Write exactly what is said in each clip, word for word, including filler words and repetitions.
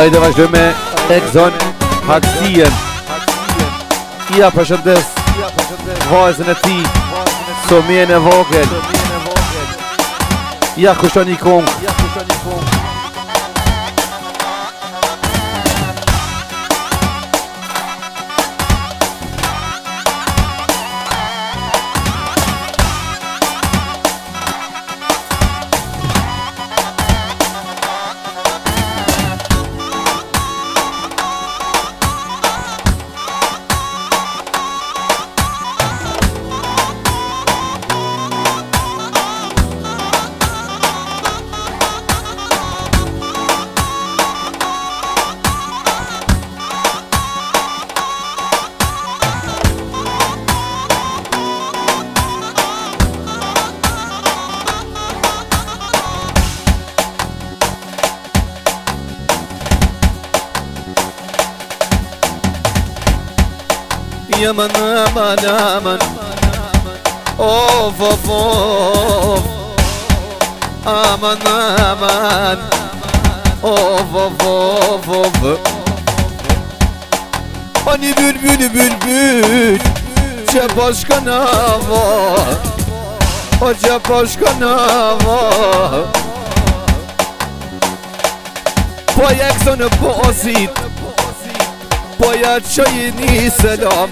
Hajde vazhdoj me Exxon Haksien. Ja përshëndes vajzën e ti Somien e vogël. Ja kushton një kong. Yaman aman aman, of of of, aman aman, of of of of. Hani bülbül bülbül, ce başka nava, o ce başka nava. Po Exxon bozit, po ja çayını selam.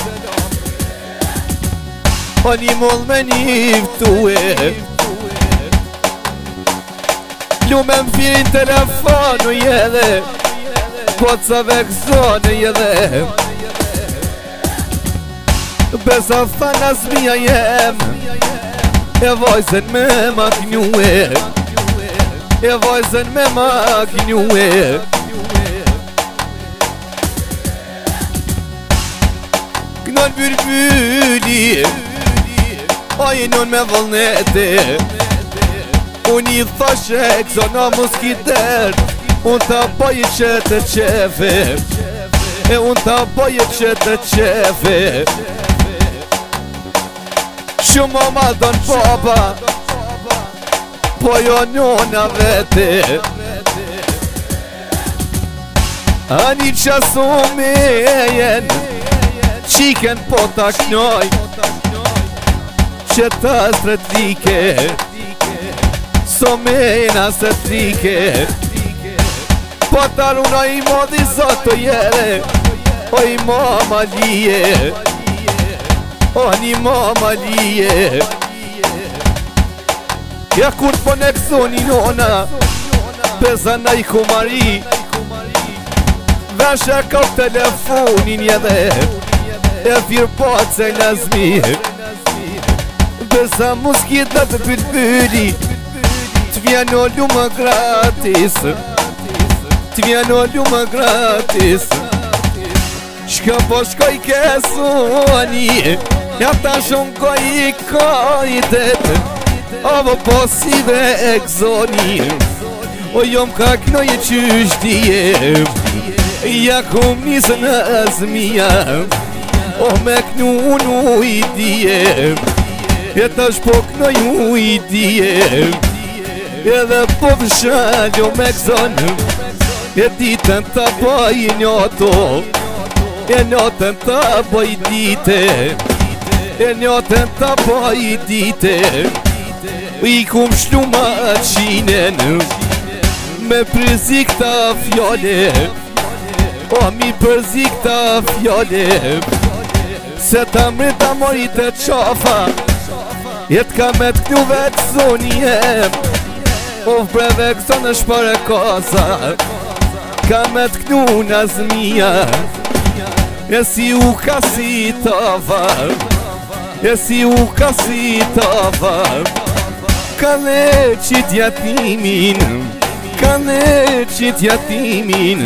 Hani mol meni vtue, lumem fi telefonu jede, po ca Exxon jede. Besa fanas mia jem, e vajzen me maknue, e vajzen me maknue. Gnon bülbüli, aynon me vullneti. Unë i thash Exxon a mos ki dert, unë ta baj që të qefi, e unë ta baj që të qefi. Shumë ma don baba, po jo nona veti. Ani qasu me jen, qiken po ta knoj, që ta stretike, so mena se trike. Po ta runa i modi zoto jere, o i mama lije, o një mama lije. Ja kur po ne kësoni nona, bezana i kumari, veshe ka telefonin jede, e firë po që nazmi. Besa muskit dhe të bülbüli, të vjen o lumë gratis, të vjen o lumë gratis. Shka po shkoj kesoni, ja ta shumë koj i kojtet, ovo po si dhe Exxoni, o jom ka knoj e qyshtije, ja kum nisë në azmija, o me knu unë i dije, e tash po knoj u i dije, edhe po vëshaljo me Exxon, e ditën ta baj njoto, e njotën ta baj dite, e njotën ta baj dite. I kum shlu ma qinen, me përzik ta fjole, o mi përzik ta fjole. Se ta mri ta mori të qafa, jet ka me t'knu Exxoni jem, o vbre Exxon është për e kosa, ka me t'knu nazmija, e si u ka si tava, e si u ka si tava. Ka ne qit jatimin, ka ne qit jatimin.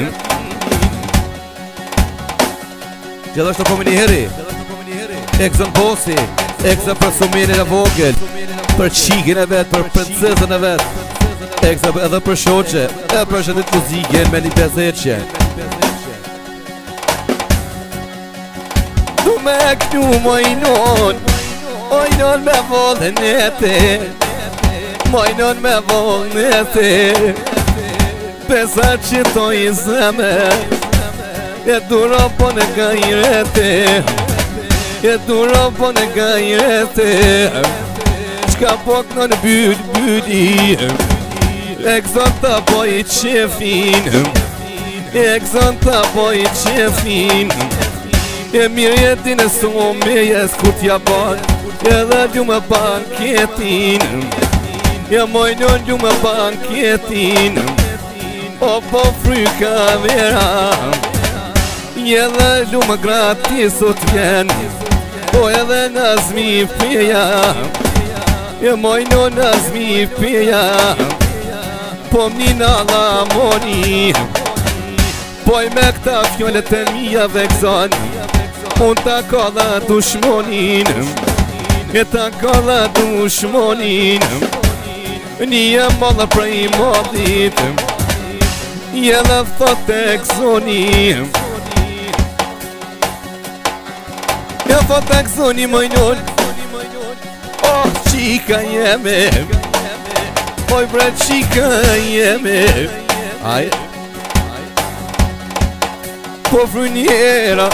Gjithashtu po me një heri Exxon Bossi, Exxon për Somienin e vogël, për qikin e vet, për princesën e vet, Exxon edhe për shoqe, e për shëndit muzikën me një pezeqe. Du me knu mojnon, mojnon me vollën e te, mojnon me vollën e te. Besa që to i zeme E duro po në gajrete E duro po në gajrete Qka po kënë në byt byti E këzon të po i qefin E këzon të po i qefin E mirë jetin e sume jes ku t'ja ban Edhe du me banketin E mojnon du me banketin O po fryka vera Edhe du me gratis o t'vjen O edhe nazmi peja E mojnon nazmi peja Po m'nina la moni Po i me këta fjollet e mija vekzon Unë ta kalla dushmonin E ta kalla dushmonin Një mollë prej mollit Jella thot e këzoni Ja thot e këzoni mojnon Oh, qika jeme Oj bre qika jeme Aj Po fru njera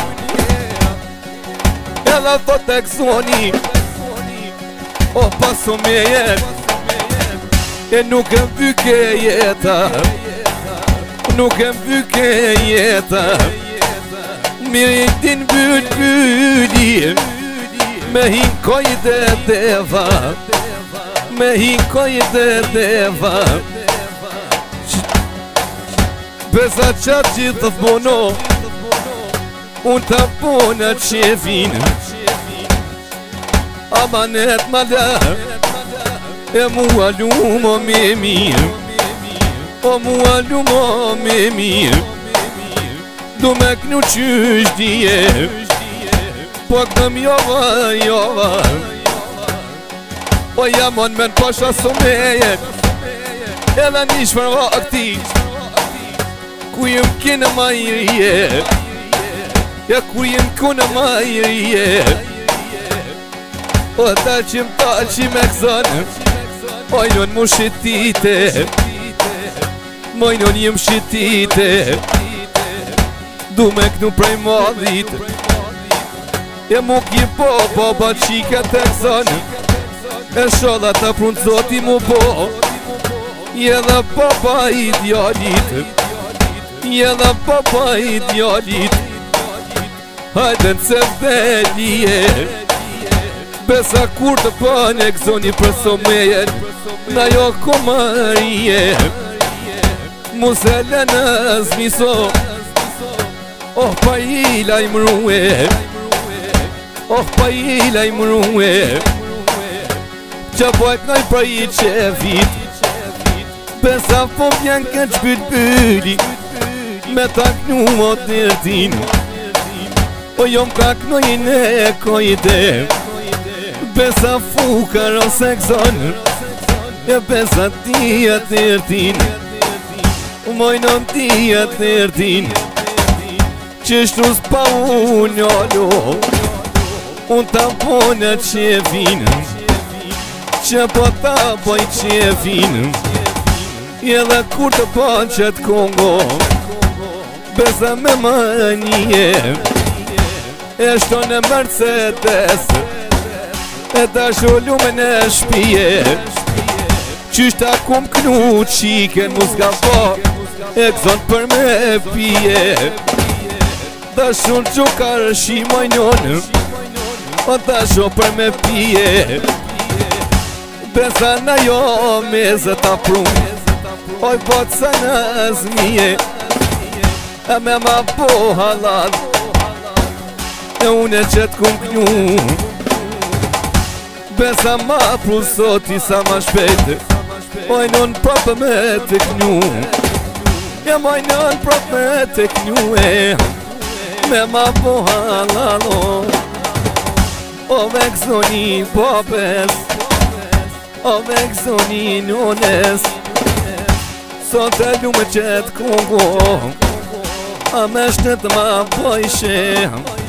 Jella thot e këzoni Oh, paso me jet E nuk e mbyke jeta Nuk e mbyke jeta Mirë i din byt byti Me hinkoj dhe deva Me hinkoj dhe deva Besa qatë gjithë të thmono Unë të pona që vinë Amanet ma la E mua lumo me mirë O mua lumo me mirë Du me knu qysh dje Po këtëm jova, jova O jamon men pasha somejet Edhe nish për vakti Ku jem kene ma i rje Ja ku jem kune ma i rje O ta qim ta qim e këzone Mojnon mu shitite Mojnon jem shitite Du me kënu prej madhit E mu ki po, po ba qika të këzone E shodha të prunë zoti mu po Je dhe papa i djallit Je dhe papa i djallit Hajde në se vdelje Besa kur të pan e këzoni për somejen Na jo komarije Musele në zmiso Oh pa i lajmrue Oh pa i lajmrue Qa po e knoj pra i qefit Besa po vjen këtë shpyt byli Me ta knu o tërtin O jom ka knoj në kojte Besa fukar o sekson E besa tia tërtin Mojnon tia tërtin Qështu s'pa unë alo Unë ta pona që vinë Që po ta poj që vinë Edhe kur të pan që t'kongo Besa me manje E shto në Mercedes E ta shullu me në shpije Qyshta kum knu qiken mu s'ka po E këzon për me pije Ta shumë qukar shi mojnon O ta shumë për me pije Besa na jo meze ta prun Oj pot sa në zmije E me ma po halal E une që t'kum knu Besa ma pru soti sa ma shpejt Mojnon propë me të knu Ja mojnon propë me të knu e Me ma po halalo O vekzoni popes O vekzoni nones Sot e lume qëtë kongo A me shtet ma pojshe